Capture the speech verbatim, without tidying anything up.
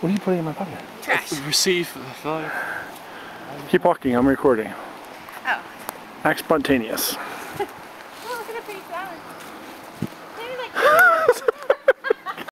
What are you putting in my pocket? Trash. Receive. Uh, Keep walking, I'm recording. Oh. Act spontaneous. Oh, look at the pretty flowers. They're like